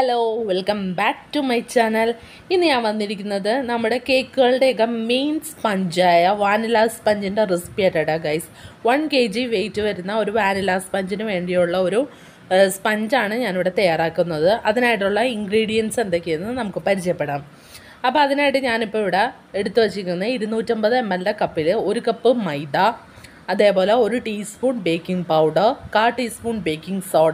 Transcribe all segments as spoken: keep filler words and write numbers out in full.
Hello welcome back to my channel. ഇന്ന് ഞാൻ വന്നിരിക്കുന്നത് നമ്മുടെ കേക്കുകളുടെയൊക്കെ മെയിൻ സ്പഞ്ചായ വാനില സ്പഞ്ചിൻ്റെ റെസിപ്പി ആയിട്ടാണ് guys. One K G weight വരുന്ന ഒരു വാനില സ്പഞ്ചിന് വേണ്ടിയുള്ള ഒരു സ്പഞ്ചാണ് ഞാനിവിടെ തയ്യാറാക്കുന്നത്. അതിനായിട്ടുള്ള ഇൻഗ്രീഡിയൻസ് എന്തൊക്കെയെന്ന് നമുക്ക് പരിചയപ്പെടാം. അപ്പോൾ അതിനായിട്ട് ഞാനിപ്പോൾ ഇവിടെ എടുത്തു വച്ചിരിക്കുന്നത് ഇരുന്നൂറ്റമ്പത് എം എല്ലിൻ്റെ കപ്പിൽ ഒരു കപ്പ് മൈദ, അതേപോലെ ഒരു ടീസ്പൂൺ ബേക്കിംഗ് പൗഡർ, കാ ടീസ്പൂൺ ബേക്കിംഗ് സോഡ,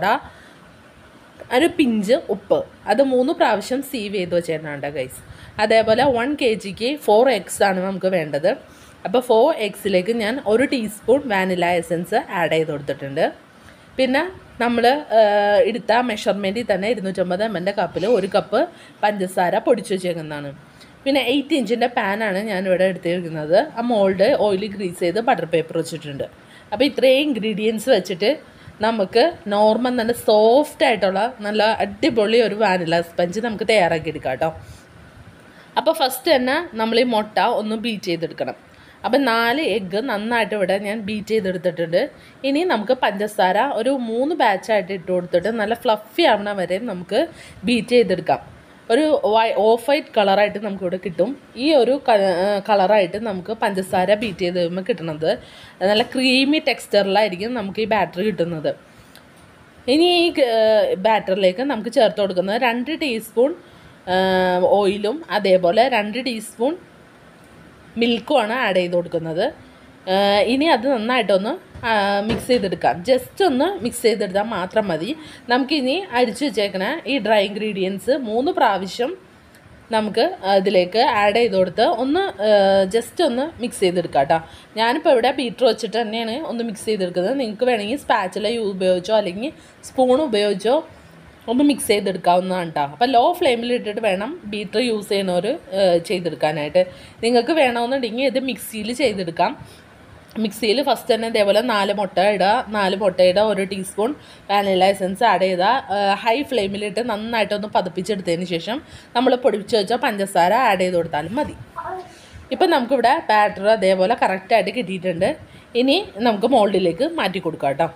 ഒരു പിഞ്ച് ഉപ്പ്, അത് മൂന്ന് പ്രാവശ്യം സീവ് ചെയ്ത് വെച്ചിട്ടുണ്ട് ഗൈസ്. അതേപോലെ വൺ കെ ജിക്ക് ഫോർ എഗ്സ് ആണ് നമുക്ക് വേണ്ടത്. അപ്പോൾ ഫോർ എഗ്സിലേക്ക് ഞാൻ ഒരു ടീസ്പൂൺ വാനില എസൻസ് ആഡ് ചെയ്ത് കൊടുത്തിട്ടുണ്ട്. പിന്നെ നമ്മൾ എടുത്ത മെഷർമെൻറ്റിൽ തന്നെ ഇരുന്നൂറ്റമ്പത് എം എല്ലിൻ്റെ കപ്പിൽ ഒരു കപ്പ് പഞ്ചസാര പൊടിച്ചു വെച്ചേക്കുന്നതാണ്. പിന്നെ എയ്റ്റ് ഇഞ്ചിൻ്റെ പാനാണ് ഞാനിവിടെ എടുത്തിരിക്കുന്നത്. ആ മോൾഡ് ഓയിൽ ഗ്രീസ് ചെയ്ത് ബട്ടർ പേപ്പർ വെച്ചിട്ടുണ്ട്. അപ്പോൾ ഇത്രയും ഇൻഗ്രീഡിയൻസ് വെച്ചിട്ട് നമുക്ക് നോർമൽ നല്ല സോഫ്റ്റ് ആയിട്ടുള്ള നല്ല അടിപൊളി ഒരു വാനില സ്പഞ്ച് നമുക്ക് തയ്യാറാക്കിയെടുക്കാം കേട്ടോ. അപ്പോൾ ഫസ്റ്റ് തന്നെ നമ്മൾ ഈ മുട്ട ഒന്ന് ബീറ്റ് ചെയ്തെടുക്കണം. അപ്പം നാല് എഗ്ഗ് നന്നായിട്ട് ഇവിടെ ഞാൻ ബീറ്റ് ചെയ്തെടുത്തിട്ടുണ്ട്. ഇനി നമുക്ക് പഞ്ചസാര ഒരു മൂന്ന് ബാച്ചായിട്ട് ഇട്ട് കൊടുത്തിട്ട് നല്ല ഫ്ലഫി ആവണ വരെ നമുക്ക് ബീറ്റ് ചെയ്തെടുക്കാം. ഒരു വൈ ഓഫ് വൈറ്റ് കളറായിട്ട് നമുക്കിവിടെ കിട്ടും. ഈ ഒരു കളറായിട്ട് നമുക്ക് പഞ്ചസാര ബീറ്റ് ചെയ്ത് കഴിയുമ്പോൾ കിട്ടുന്നത് നല്ല ക്രീമി ടെക്സ്ചറിലായിരിക്കും നമുക്ക് ഈ ബാറ്റർ കിട്ടുന്നത്. ഇനി ഈ ബാറ്ററിലേക്ക് നമുക്ക് ചേർത്ത് കൊടുക്കുന്നത് രണ്ട് ടീസ്പൂൺ ഓയിലും അതേപോലെ രണ്ട് ടീസ്പൂൺ മിൽക്കുമാണ് ആഡ് ചെയ്ത് കൊടുക്കുന്നത്. ഇനി അത് നന്നായിട്ടൊന്ന് മിക്സ് ചെയ്തെടുക്കാം. ജസ്റ്റ് ഒന്ന് മിക്സ് ചെയ്തെടുത്താൽ മാത്രം മതി. നമുക്കിനി അരിച്ചു വെച്ചേക്കണ ഈ ഡ്രൈ ഇൻഗ്രീഡിയൻസ് മൂന്ന് പ്രാവശ്യം നമുക്ക് ഇതിലേക്ക് ആഡ് ചെയ്ത് കൊടുത്ത് ഒന്ന് ജസ്റ്റ് ഒന്ന് മിക്സ് ചെയ്തെടുക്കാം കേട്ടോ. ഞാനിപ്പോൾ ഇവിടെ ബീറ്റർ വെച്ചിട്ട് തന്നെയാണ് ഒന്ന് മിക്സ് ചെയ്തെടുക്കുന്നത്. നിങ്ങൾക്ക് വേണമെങ്കിൽ സ്പാച്ചില ഉപയോഗിച്ചോ അല്ലെങ്കിൽ സ്പൂൺ ഉപയോഗിച്ചോ ഒന്ന് മിക്സ് ചെയ്തെടുക്കാവുന്നതാണ് കേട്ടോ. അപ്പോൾ ലോ ഫ്ലെയിമിൽ ഇട്ടിട്ട് വേണം ബീറ്റർ യൂസ് ചെയ്യണവർ ചെയ്തെടുക്കാനായിട്ട്. നിങ്ങൾക്ക് വേണമെന്നുണ്ടെങ്കിൽ ഇത് മിക്സിയിൽ ചെയ്തെടുക്കാം. മിക്സിയിൽ ഫസ്റ്റ് തന്നെ ഇതേപോലെ നാല് മുട്ട ഇടുക. നാല് മുട്ടയുടെ ഒരു ടീസ്പൂൺ വാനില എസൻസ് ആഡ് ചെയ്താൽ ഹൈ ഫ്ലെയിമിലിട്ട് നന്നായിട്ടൊന്ന് പതിപ്പിച്ചെടുത്തതിന് ശേഷം നമ്മൾ പൊടിച്ച് വെച്ച പഞ്ചസാര ആഡ് ചെയ്ത് കൊടുത്താലും മതി. ഇപ്പം നമുക്കിവിടെ ബാറ്റർ അതേപോലെ കറക്റ്റായിട്ട് കിട്ടിയിട്ടുണ്ട്. ഇനി നമുക്ക് മോൾഡിലേക്ക് മാറ്റി കൊടുക്കാം കേട്ടോ.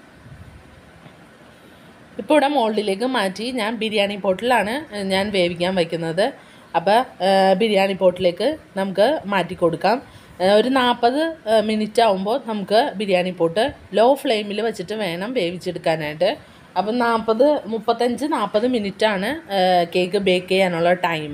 ഇപ്പോൾ ഇവിടെ മോൾഡിലേക്ക് മാറ്റി ഞാൻ ബിരിയാണി പോട്ടിലാണ് ഞാൻ വേവിക്കാൻ വയ്ക്കുന്നത്. അപ്പോൾ ബിരിയാണി പോട്ടിലേക്ക് നമുക്ക് മാറ്റി കൊടുക്കാം. ഒരു നാൽപ്പത് മിനിറ്റ് ആകുമ്പോൾ നമുക്ക് ബിരിയാണി പോട്ട് ലോ ഫ്ലെയിമിൽ വെച്ചിട്ട് വേണം വേവിച്ചെടുക്കാനായിട്ട്. അപ്പം നാൽപ്പത് മുപ്പത്തഞ്ച് നാൽപ്പത് മിനിറ്റാണ് കേക്ക് ബേക്ക് ചെയ്യാനുള്ള ടൈം.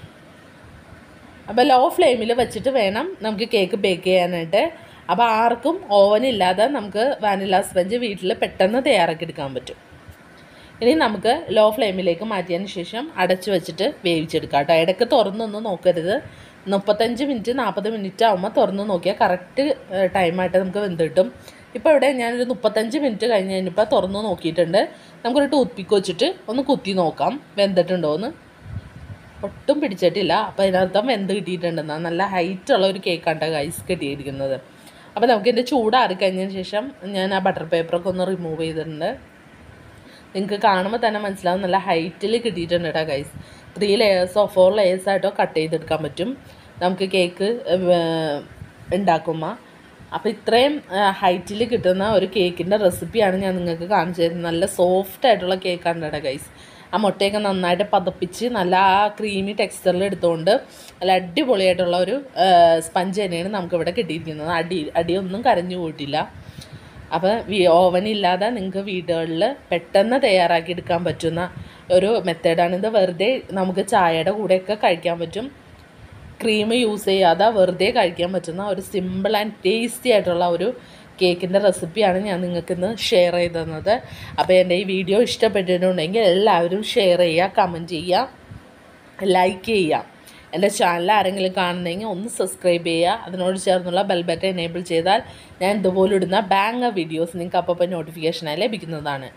അപ്പോൾ ലോ ഫ്ലെയിമിൽ വെച്ചിട്ട് വേണം നമുക്ക് കേക്ക് ബേക്ക് ചെയ്യാനായിട്ട്. അപ്പോൾ ആർക്കും ഓവനില്ലാതെ നമുക്ക് വാനില സ്പഞ്ച് വീട്ടിൽ പെട്ടെന്ന് തയ്യാറാക്കിയെടുക്കാൻ പറ്റും. ഇനി നമുക്ക് ലോ ഫ്ലെയിമിലേക്ക് മാറ്റിയതിന് ശേഷം അടച്ചു വെച്ചിട്ട് വേവിച്ചെടുക്കാം കേട്ടോ. ഇടയ്ക്ക് തുറന്നൊന്നും നോക്കരുത്. മുപ്പത്തഞ്ച് മിനിറ്റ് നാൽപ്പത് മിനിറ്റ് ആകുമ്പോൾ തുറന്ന് നോക്കിയാൽ കറക്റ്റ് ടൈമായിട്ട് നമുക്ക് വെന്ത് കിട്ടും. ഇപ്പോൾ ഇവിടെ ഞാനൊരു മുപ്പത്തഞ്ച് മിനിറ്റ് കഴിഞ്ഞ് കഴിഞ്ഞപ്പോൾ തുറന്ന് നോക്കിയിട്ടുണ്ട്. നമുക്കൊരു ടൂത്ത് പിക്ക് വെച്ചിട്ട് ഒന്ന് കുത്തി നോക്കാം വെന്തിട്ടുണ്ടോ എന്ന്. ഒട്ടും പിടിച്ചിട്ടില്ല. അപ്പോൾ അതിനർത്ഥം വെന്ത് കിട്ടിയിട്ടുണ്ടെന്നാണ്. നല്ല ഹൈറ്റുള്ള ഒരു കേക്കാണ് ഗൈസ് കിട്ടിയിരിക്കുന്നത്. അപ്പോൾ നമുക്ക് ഇതിൻ്റെ ചൂടാറി കഴിഞ്ഞതിന് ശേഷം ഞാൻ ആ ബട്ടർ പേപ്പറൊക്കെ ഒന്ന് റിമൂവ് ചെയ്തിട്ടുണ്ട്. നിങ്ങൾക്ക് കാണുമ്പോൾ തന്നെ മനസ്സിലാവും നല്ല ഹൈറ്റിൽ കിട്ടിയിട്ടുണ്ട് കേട്ടോ ഗൈസ്. ത്രീ ലെയേഴ്സോ ഫോർ ലെയേഴ്സായിട്ടോ കട്ട് ചെയ്തെടുക്കാൻ പറ്റും നമുക്ക് കേക്ക് ഉണ്ടാക്കുമ്പോൾ. അപ്പോൾ ഇത്രയും ഹൈറ്റിൽ കിട്ടുന്ന ഒരു കേക്കിൻ്റെ റെസിപ്പിയാണ് ഞാൻ നിങ്ങൾക്ക് കാണിച്ചു തരുന്നത്. നല്ല സോഫ്റ്റ് ആയിട്ടുള്ള കേക്കാണ് കേട്ടോ ഗൈസ്. ആ മുട്ടയൊക്കെ നന്നായിട്ട് പതപ്പിച്ച് നല്ല ആ ക്രീമി ടെക്സ്ചറിൽ എടുത്തുകൊണ്ട് നല്ല അടിപൊളിയായിട്ടുള്ള ഒരു സ്പഞ്ച് തന്നെയാണ് നമുക്കിവിടെ കിട്ടിയിരിക്കുന്നത്. അടി അടിയൊന്നും കരഞ്ഞു പോയിട്ടില്ല. അപ്പോൾ ഓവനില്ലാതെ നിങ്ങൾക്ക് വീടുകളിൽ പെട്ടെന്ന് തയ്യാറാക്കി എടുക്കാൻ പറ്റുന്ന ഒരു മെത്തേഡാണിത്. വെറുതെ നമുക്ക് ചായയുടെ കൂടെയൊക്കെ കഴിക്കാൻ പറ്റും. ക്രീം യൂസ് ചെയ്യാതെ വെറുതെ കഴിക്കാൻ പറ്റുന്ന ഒരു സിമ്പിൾ ആൻഡ് ടേസ്റ്റി ആയിട്ടുള്ള ഒരു കേക്കിൻ്റെ റെസിപ്പിയാണ് ഞാൻ നിങ്ങൾക്കിന്ന് ഷെയർ ചെയ്ത് തന്നത്. അപ്പോൾ എൻ്റെ ഈ വീഡിയോ ഇഷ്ടപ്പെട്ടിട്ടുണ്ടെങ്കിൽ എല്ലാവരും ഷെയർ ചെയ്യുക, കമൻറ്റ് ചെയ്യുക, ലൈക്ക് ചെയ്യുക. എൻ്റെ ചാനൽ ആരെങ്കിലും കാണുന്നെങ്കിൽ ഒന്ന് സബ്സ്ക്രൈബ് ചെയ്യുക. അതിനോട് ചേർന്നുള്ള ബെൽ ബട്ടൺ എനേബിൾ ചെയ്താൽ ഞാൻ ഇതുപോലെ ഇടുന്ന ബാങ് വീഡിയോസ് നിങ്ങൾക്ക് അപ്പോൾ നോട്ടിഫിക്കേഷനായി ലഭിക്കുന്നതാണ്.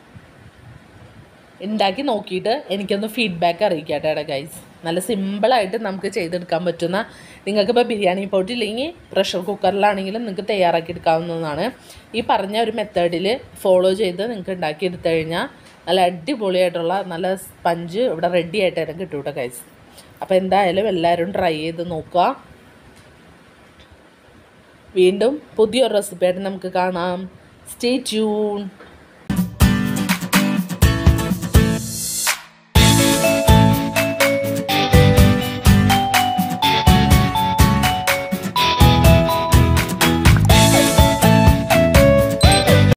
ഉണ്ടാക്കി നോക്കിയിട്ട് എനിക്കൊന്ന് ഫീഡ്ബാക്ക് അറിയിക്കട്ടെ കേട്ടോ ഗൈസ്. നല്ല സിമ്പിളായിട്ട് നമുക്ക് ചെയ്തെടുക്കാൻ പറ്റുന്ന, നിങ്ങൾക്കിപ്പോൾ ബിരിയാണി പോട്ടില്ലെങ്കിൽ പ്രഷർ കുക്കറിലാണെങ്കിലും നിങ്ങൾക്ക് തയ്യാറാക്കി എടുക്കാവുന്നതാണ്. ഈ പറഞ്ഞ ഒരു മെത്തേഡിൽ ഫോളോ ചെയ്ത് നിങ്ങൾക്ക് ഉണ്ടാക്കിയെടുത്തു കഴിഞ്ഞാൽ നല്ല അടിപൊളിയായിട്ടുള്ള നല്ല സ്പഞ്ച് ഇവിടെ റെഡി ആയിട്ട് തന്നെ കിട്ടും കേട്ടോ ഗൈസ്. അപ്പോൾ എന്തായാലും എല്ലാവരും ട്രൈ ചെയ്ത് നോക്കുക. വീണ്ടും പുതിയൊരു റെസിപ്പിയായിട്ട് നമുക്ക് കാണാം. Stay tune.